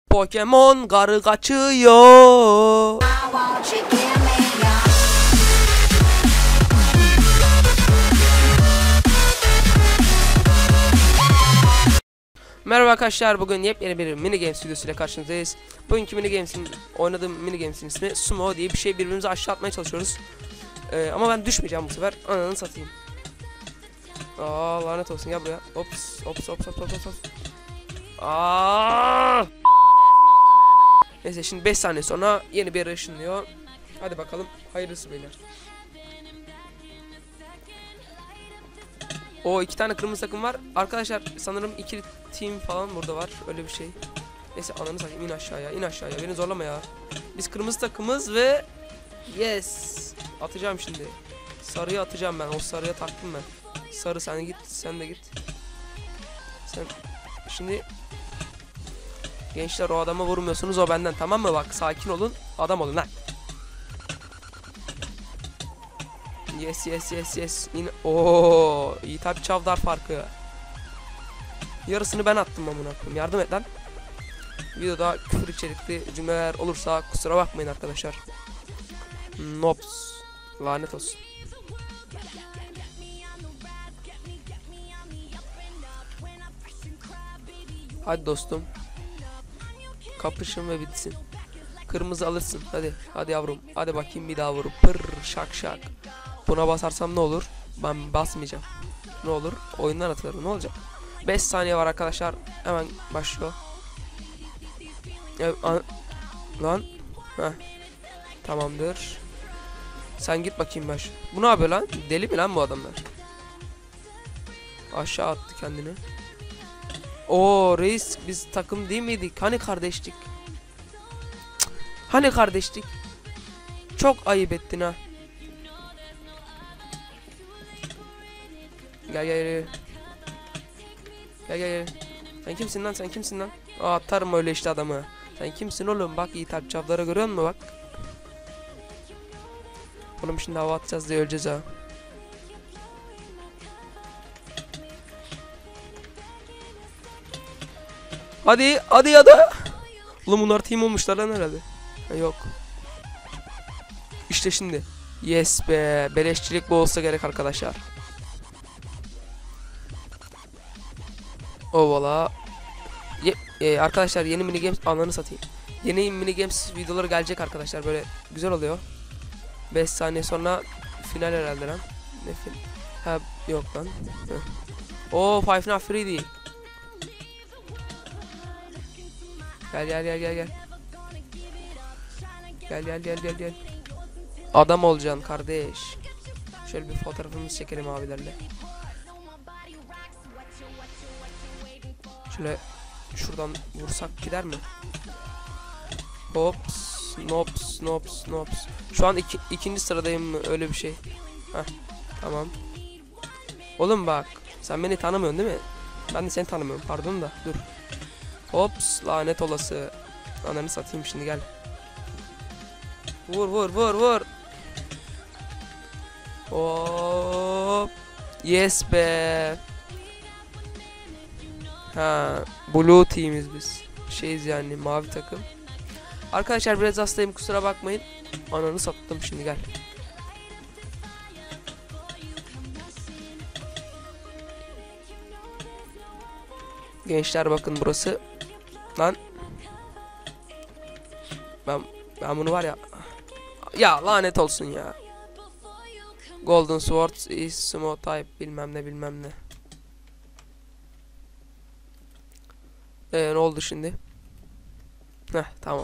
Pokemon karı kaçıyor. Merhaba arkadaşlar, bugün yepyeni bir mini games videosuyla karşınızdayız. Bugünkü mini games'in oynadığım mini games'in ismi Sumo diye bir şey, birbirimizi aşağı atmaya çalışıyoruz. Ama ben düşmeyeceğim bu sefer. Ananı satayım. Aa, lanet olsun, gel buraya. Ops ops ops ops ops ops. Aa! Neyse, şimdi 5 saniye sonra yeni bir yere ışınlıyor. Hadi bakalım, hayırlısı beyler. O 2 tane kırmızı takım var. Arkadaşlar sanırım 2 team falan burada var. Öyle bir şey. Neyse, ananı satayım, in aşağıya, in aşağıya. Beni zorlama ya. Biz kırmızı takımız ve yes. Atacağım şimdi. Sarıya atacağım ben. O sarıya taktım ben. Sarı, sen git, sen de git. Sen şimdi gençler, o adama vurmuyorsunuz, o benden, tamam mı? Bak, sakin olun, adam olun lan. Yes yes yes yes. Oo, Yiğitap Çavdar farkı. Yarısını ben attım amına koyayım. Yardım et lan. Videoda küfür içerikli cümleler olursa kusura bakmayın arkadaşlar. Nops. Lanet olsun. Hadi dostum. Kapışın ve bitsin. Kırmızı alırsın. Hadi. Hadi yavrum. Hadi bakayım, bir daha vurup pır şak şak. Buna basarsam ne olur? Ben basmayacağım. Ne olur? Oyundan atılırım. Ne olacak? 5 saniye var arkadaşlar. Hemen başlıyor. Lan. Heh. Tamamdır. Sen git bakayım baş. Bu ne yapıyor lan? Deli mi lan bu adamlar? Aşağı attı kendini. Oo reis, biz takım değil miydik? Hani kardeştik? Cık. Hani kardeştik? Çok ayıp ettin ha. Gel gel gel. Gel gel. Sen kimsin lan? Sen kimsin lan? Aa, atarım öyle işte adamı. Sen kimsin oğlum? Bak, Yiğitap Çavdar'ı görüyor musun bak? Oğlum şimdi hava atacağız diye öleceğiz ha. Hadi hadi ya da. Oğlum bunlar team olmuşlar lan herhalde. Ha, yok. İşte şimdi. Yes be. Beleşçilik bu olsa gerek arkadaşlar. O valla. Arkadaşlar, yeni mini games, ananı satayım. Yeni mini games videoları gelecek arkadaşlar, böyle güzel oluyor. 5 saniye sonra final herhalde lan. Ne film? Ha, yok lan. O Five Nights at Freddy. Gel gel gel gel gel. Gel gel gel gel gel. Adam olacaksın kardeş. Şöyle bir fotoğrafımızı çekelim abilerle. Şöyle şuradan vursak gider mi? Hops, nops, nops, nops. Şu an ikinci sıradayım mı? Öyle bir şey. Heh, tamam. Oğlum bak, sen beni tanımıyorsun değil mi? Ben de seni tanımıyorum, pardon da dur. Hops, lanet olası. Ananı satayım şimdi, gel. Vur vur vur vur. Hop. Yes be. Ha, blue team'iz biz. Şeyiz yani, mavi takım. Arkadaşlar biraz hastayım, kusura bakmayın. Ananı sattım şimdi, gel. Gençler bakın, burası. Lan. Ben bunu var ya. Ya lanet olsun ya. Golden Swords is small type, bilmem ne bilmem ne. Ne oldu şimdi? Heh, tamam.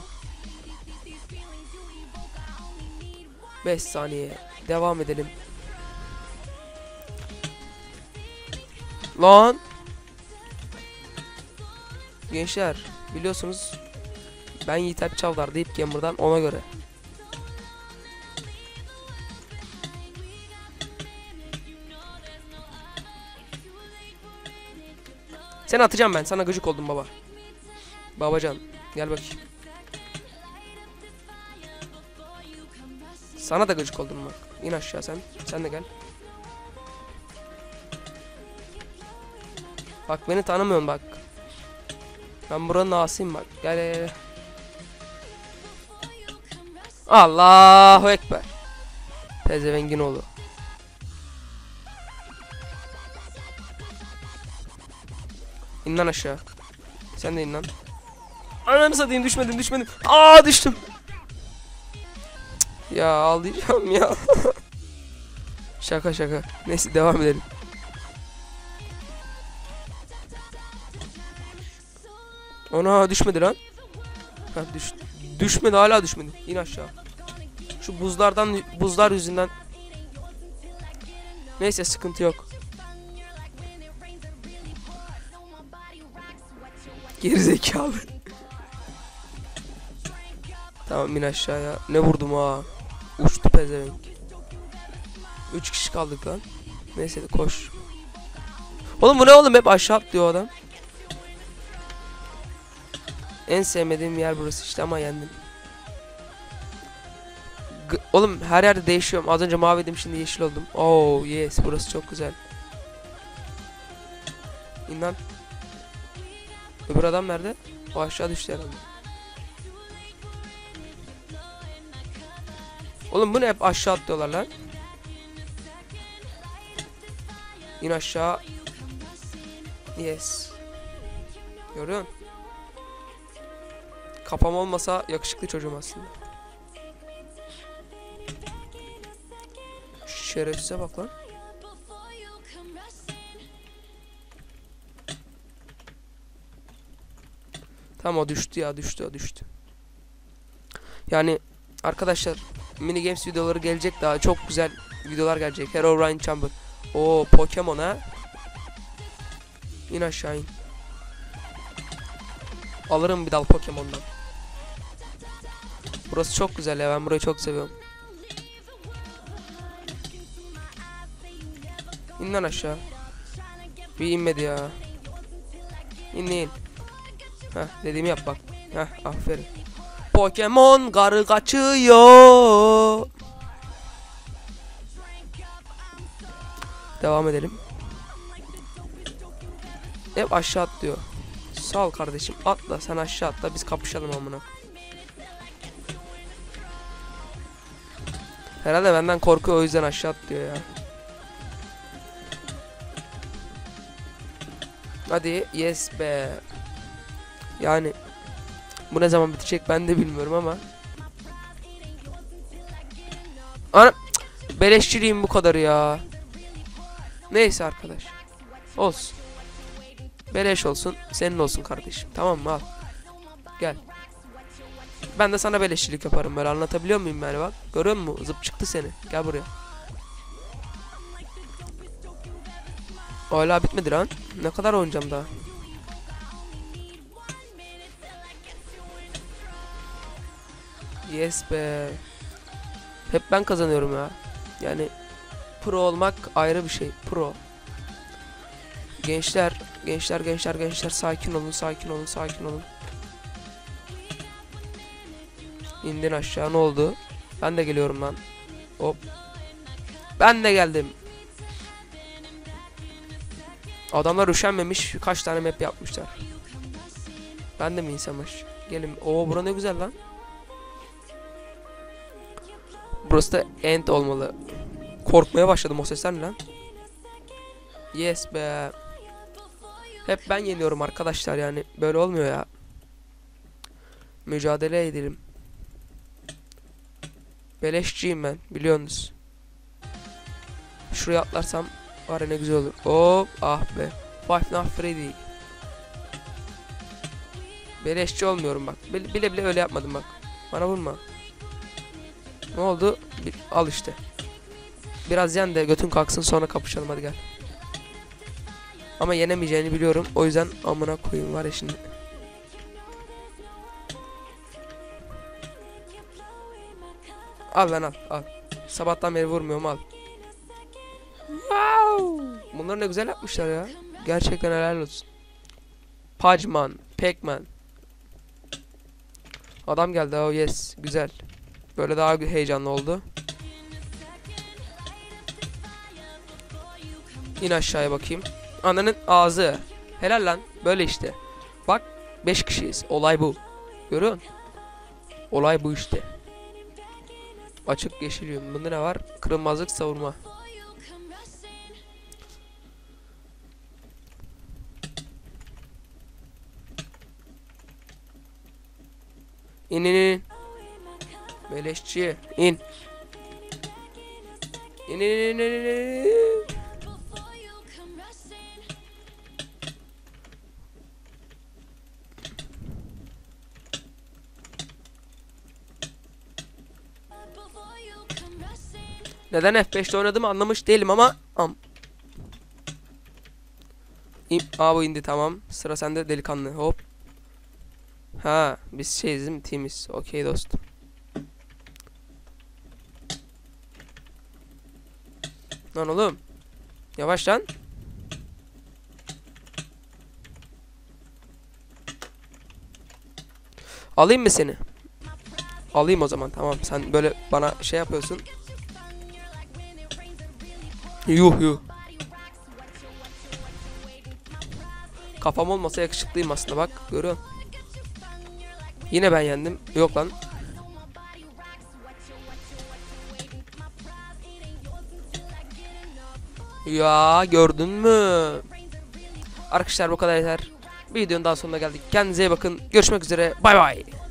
5 saniye. Devam edelim. Lan. Gençler biliyorsunuz, ben Yiğitap Çavdar deyip Gamer'dan, ona göre. Seni atacağım ben. Sana gıcık oldum baba. Babacan gel bakayım. Sana da gıcık oldum bak. İn aşağı sen. Sen de gel. Bak, beni tanımıyorsun bak. Ben buranın ağasıyım bak. Gel gel gel. Allahu Ekber. Pezevengin oğlu. İn lan aşağı. Sen de in lan. Ananı satayım, düşmedim. Aa, düştüm. Cık, ya ağlayacağım ya. Şaka. Neyse devam edelim. Ona düşmedi lan. Ha, düşmedi, hala düşmedi. İn aşağı. Şu buzlar yüzünden. Neyse sıkıntı yok. Gerizekalı. Tamam, in aşağıya. Ne vurdum ha. Uçtu pezevenk. 3 kişi kaldık lan. Neyse de koş. Oğlum bu ne oğlum, hep aşağı atlıyor adam. En sevmediğim yer burası işte ama yendim. Oğlum her yerde değişiyorum. Az önce maviydim, şimdi yeşil oldum. Oh yes, burası çok güzel. İn lan. Öbür adam nerede? O aşağı düştü herhalde. Oğlum bu ne, hep aşağı atlıyorlar lan. İn aşağı. Yes. Görüyorsun? Kafam olmasa yakışıklı çocuğum aslında. Şerefsize bak lan. Tamam, o düştü ya, düştü. Yani arkadaşlar, mini games videoları gelecek, daha çok güzel videolar gelecek. Herobrine Chamber. O Pokemon ha. İn aşağı in. Alırım bir dal Pokemon'dan. Burası çok güzel ya, ben burayı çok seviyorum. İn lan aşağı. Bir inmedi ya. İn. Heh, dediğimi yap bak. Heh, aferin. Pokemon karı kaçıyor. Devam edelim. Hep aşağı atlıyor. Sağ ol kardeşim, atla sen, aşağı atla, biz kapışalım amına. Herhalde benden korkuyor, o yüzden aşağı atlıyor ya. Hadi yes be. Yani bu ne zaman bitecek ben de bilmiyorum ama. Ana, beleşçiliğim bu kadar ya. Neyse arkadaş. Olsun. Beleş olsun, senin olsun kardeşim. Tamam mı, al. Gel. Ben de sana beleşçilik yaparım, böyle anlatabiliyor muyum yani, bak. Görüyor musun? Zıp çıktı seni. Gel buraya. Hala bitmedi lan. Ne kadar oynayacağım daha? Yes be. Hep ben kazanıyorum ya. Yani pro olmak ayrı bir şey. Pro. Gençler sakin olun. İndin aşağı, ne oldu? Ben de geliyorum lan. Hop. Ben de geldim. Adamlar üşenmemiş, kaç tane map yapmışlar. Ben de mi insanmış? Gelin. Oo, bura ne güzel lan. Burası da end olmalı. Korkmaya başladım, o sesler ne lan? Yes be. Hep ben yeniyorum arkadaşlar, yani böyle olmuyor ya. Mücadele edelim. Beleşçiyim ben, biliyorsunuz. Şuraya atlarsam var ya, ne güzel olur. Hop, ah be. Five Nights Freddy. Beleşçi olmuyorum bak. Bile öyle yapmadım bak. Bana vurma. Ne oldu? Al işte. Biraz yen de götün kalksın, sonra kapışalım, hadi gel. Ama yenemeyeceğini biliyorum, o yüzden amına koyayım var ya şimdi. Al lan, al. Sabahtan beri vurmuyorum, al. Wow! Bunları ne güzel yapmışlar ya. Gerçekten helal olsun. Pac-Man. Adam geldi, oh yes, güzel. Böyle daha heyecanlı oldu. İn aşağıya bakayım. Ananın ağzı. Helal lan, böyle işte. Bak, 5 kişiyiz. Olay bu. Görüyor musun? Olay bu işte. Açık yeşil yön. Bunda ne var? Kırılmazlık savurma. İn. Beleşçi in. İn. Neden F5'te oynadığımı anlamış değilim ama bu indi, tamam. Sıra sende delikanlı. Hop. Ha, biz şeyiz değil mi? Teamiz. Okey dostum. Lan oğlum. Yavaş lan. Alayım mı seni? Alayım o zaman, tamam. Sen böyle bana şey yapıyorsun. Yuh. Kafam olmasa yakışıklıyım aslında, bak. Görüyorsun. Yine ben yendim. Yok lan. Ya gördün mü? Arkadaşlar bu kadar yeter. Bir videonun daha sonuna geldik. Kendinize iyi bakın. Görüşmek üzere. Bay bay.